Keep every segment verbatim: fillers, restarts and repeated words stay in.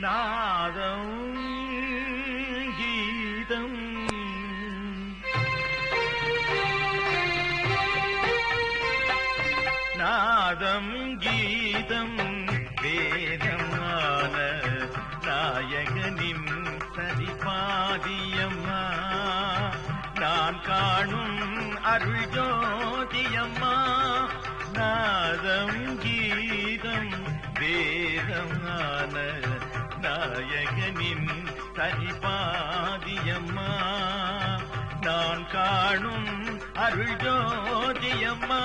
நாதம் கீதம் நாதம் கீதம் வேதமான நாயகனின் சரிபாதியம்மா நான் காணும் அருள் ஜோதியம்மா நாதம் கீதம் வேதமான நாயகனின் சரிபாதியம்மா நான் காணும் அருள் ஜோதியம்மா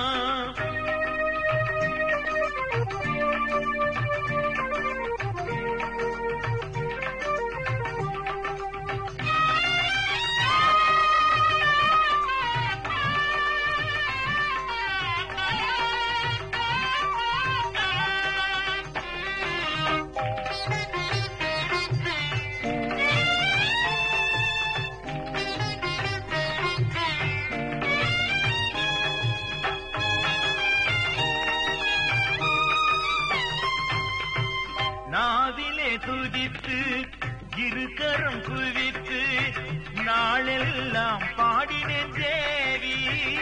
நாவிலே துதித்து இருக்கரம் குவித்து நாளெல்லாம் பாடினேன் தேவி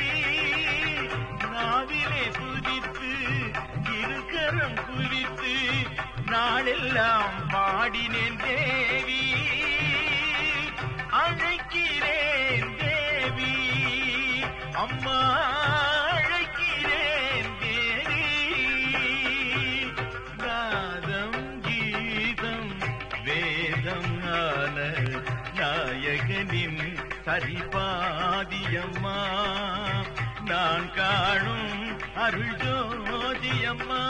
நாவிலே துதித்து இருக்கரம் குவித்து நாளெல்லாம் பாடினேன் தேவி அழைக்கிறேன் தேவி அம்மா அழைக்கிறேன் தேவி நாதம் கீதம் வேதம் ஆன நாயகனின் சரிபாதியம்மா நான் காணும் அருள் ஜோதியம்மா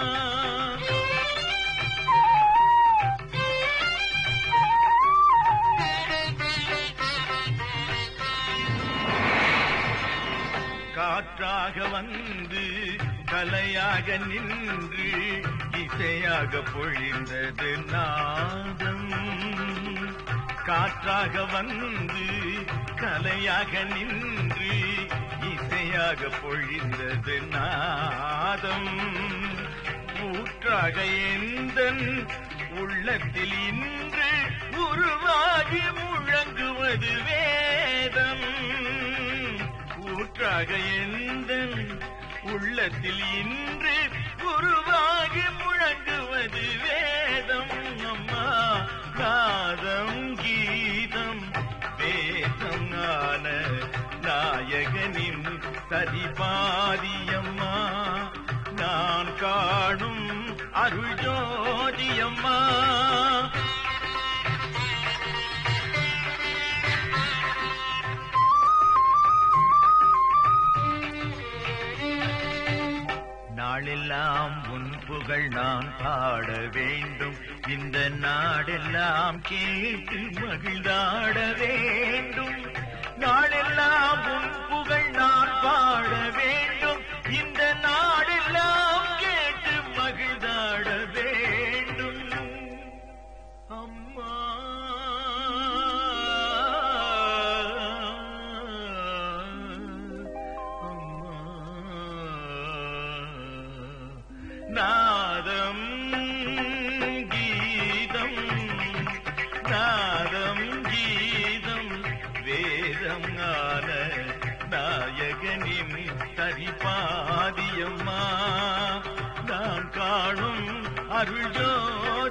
காற்றாக வந்து கலையாக நின்று இசையாக பொழிந்தது நாதம் காற்றாக வந்து கலையாக நின்று இசையாக பொழிந்தது நாதம் ஊற்றாக எந்தன் உள்ளத்தில் இன்று உருவாகி முழங்குவது வேதம் ஊற்றாக எந்தன் உள்ளத்தில் இன்று உருவாகி முழங்குவது வேதம் அம்மா நாதம் கீதம் வேதம் ஆன நாயகனின் சரிபாதியம்மா நான் காணும் அருள் ஜோதியம்மா நாளெல்லாம் உன் புகழ் நான் பாட வேண்டும் இந்த நாடெல்லாம் கேட்டு மகிழ்ந்தாட வேண்டும் நாளெல்லாம் உன் புகழ் நான் பாட வேண்டும் இந்த நாடெல்லாம் கேட்டு மகிழ்ந்தாட வேண்டும் அம்மா நாதம் கீதம் நாதம் கீதம் வேதம் ஆன நாயகனின் சரிபாதியம்மா நான் காணும் அருள் ஜோதியம்மா